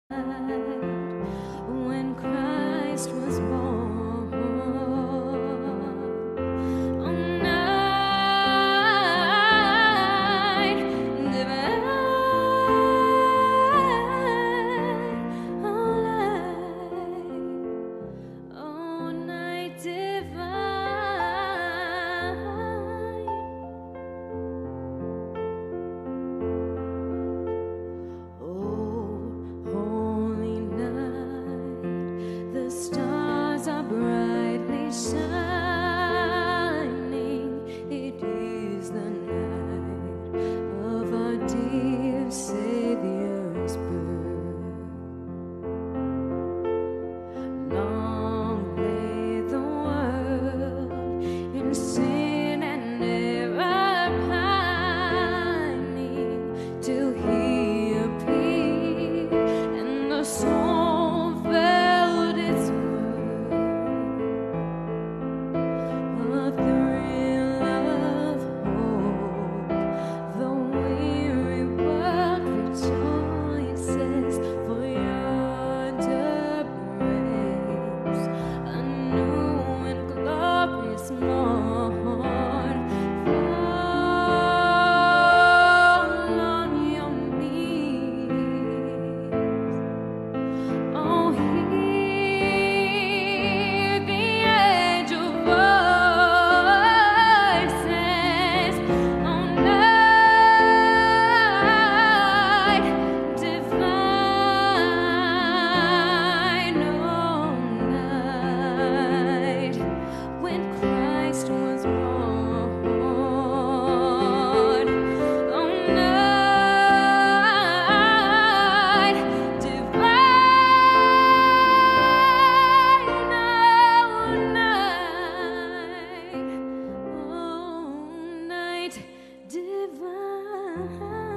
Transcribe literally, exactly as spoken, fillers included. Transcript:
when Christ was born. Oh, night divine, oh, light, oh, night divine, oh, holy night, the stars are brightly shining. It is the night of our dear Savior's birth. Long lay the world in sin and error pining, till He appeared and the soul felt its worth. A thrill of hope, the weary world rejoices, for yonder breaks a new and glorious morn. Fall on your knees. Oh, hear the angel voices. Oh, night divine, oh, night when Christ was born. Oh, night divine, oh, night, oh, night divine.